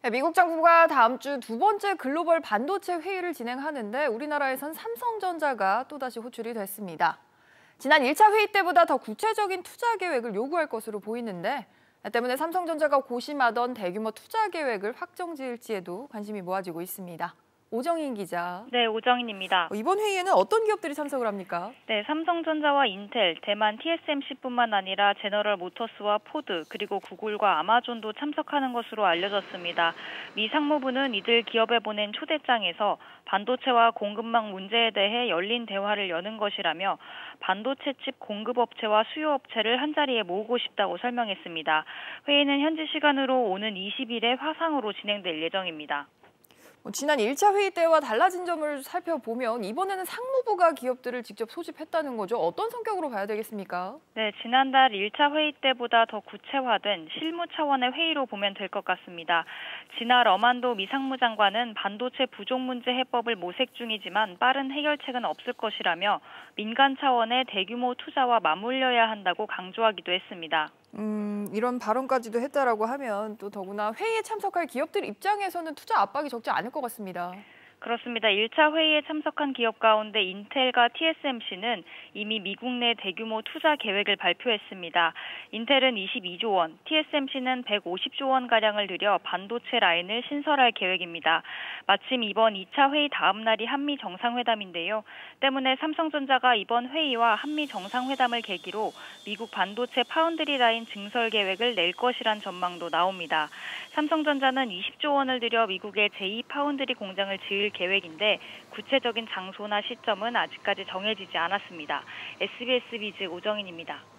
네, 미국 정부가 다음 주 두 번째 글로벌 반도체 회의를 진행하는데 우리나라에선 삼성전자가 또다시 호출이 됐습니다. 지난 1차 회의 때보다 더 구체적인 투자 계획을 요구할 것으로 보이는데 때문에 삼성전자가 고심하던 대규모 투자 계획을 확정지을지에도 관심이 모아지고 있습니다. 오정인 기자. 네, 오정인입니다. 이번 회의에는 어떤 기업들이 참석을 합니까? 네, 삼성전자와 인텔, 대만 TSMC뿐만 아니라 제너럴 모터스와 포드, 그리고 구글과 아마존도 참석하는 것으로 알려졌습니다. 미 상무부는 이들 기업에 보낸 초대장에서 반도체와 공급망 문제에 대해 열린 대화를 여는 것이라며 반도체 칩 공급업체와 수요업체를 한자리에 모으고 싶다고 설명했습니다. 회의는 현지 시간으로 오는 20일에 화상으로 진행될 예정입니다. 지난 1차 회의 때와 달라진 점을 살펴보면 이번에는 상무부가 기업들을 직접 소집했다는 거죠. 어떤 성격으로 봐야 되겠습니까? 네, 지난달 1차 회의 때보다 더 구체화된 실무 차원의 회의로 보면 될 것 같습니다. 진화 러만도 미 상무장관은 반도체 부족 문제 해법을 모색 중이지만 빠른 해결책은 없을 것이라며 민간 차원의 대규모 투자와 맞물려야 한다고 강조하기도 했습니다. 이런 발언까지도 했다라고 하면 또 더구나 회의에 참석할 기업들 입장에서는 투자 압박이 적지 않을 것 같습니다. 그렇습니다. 1차 회의에 참석한 기업 가운데 인텔과 TSMC는 이미 미국 내 대규모 투자 계획을 발표했습니다. 인텔은 22조 원, TSMC는 150조 원가량을 들여 반도체 라인을 신설할 계획입니다. 마침 이번 2차 회의 다음 날이 한미 정상회담인데요. 때문에 삼성전자가 이번 회의와 한미 정상회담을 계기로 미국 반도체 파운드리 라인 증설 계획을 낼 것이란 전망도 나옵니다. 삼성전자는 20조 원을 들여 미국의 제2 파운드리 공장을 지을 계획인데 구체적인 장소나 시점은 아직까지 정해지지 않았습니다. SBS 비즈 오정인입니다.